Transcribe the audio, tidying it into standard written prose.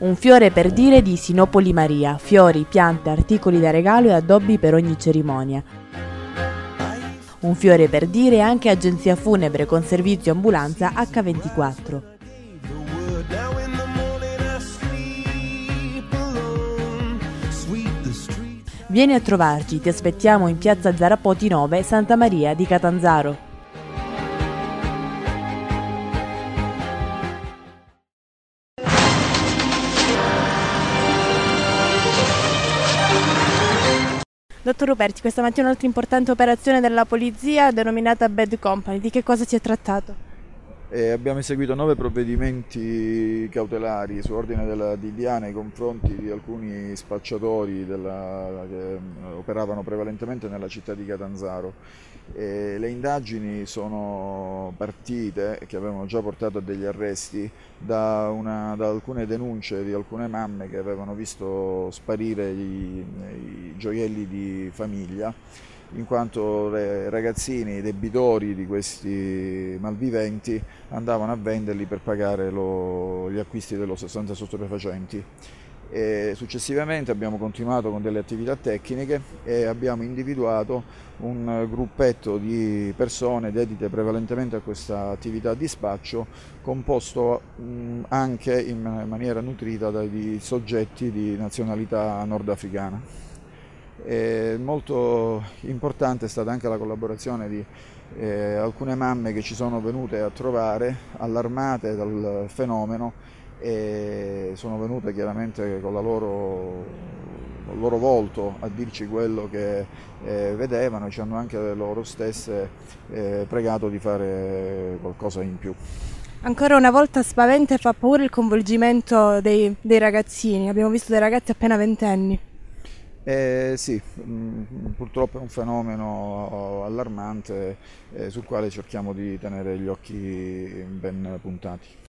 Un fiore per dire di Sinopoli Maria, fiori, piante, articoli da regalo e addobbi per ogni cerimonia. Un fiore per dire anche agenzia funebre con servizio ambulanza H24. Vieni a trovarci, ti aspettiamo in piazza Zarapoti 9, Santa Maria di Catanzaro. Dottor Ruperti, questa mattina un'altra importante operazione della polizia denominata Bad Company, di che cosa si è trattato? Abbiamo eseguito 9 provvedimenti cautelari su ordine della DDA nei confronti di alcuni spacciatori che operavano prevalentemente nella città di Catanzaro. Le indagini sono partite, che avevano già portato a degli arresti, da alcune denunce di alcune mamme che avevano visto sparire i gioielli di famiglia, in quanto i ragazzini, i debitori di questi malviventi andavano a venderli per pagare gli acquisti dello sostanze stupefacenti. Successivamente abbiamo continuato con delle attività tecniche e abbiamo individuato un gruppetto di persone dedite prevalentemente a questa attività di spaccio, composto anche in maniera nutrita dai soggetti di nazionalità nordafricana. Molto importante è stata anche la collaborazione di alcune mamme che ci sono venute a trovare, allarmate dal fenomeno, e sono venute chiaramente con il loro volto a dirci quello che vedevano, e ci hanno anche loro stesse pregato di fare qualcosa in più. Ancora una volta spaventa e fa paura il coinvolgimento dei ragazzini, abbiamo visto dei ragazzi appena ventenni. Sì, purtroppo è un fenomeno allarmante sul quale cerchiamo di tenere gli occhi ben puntati.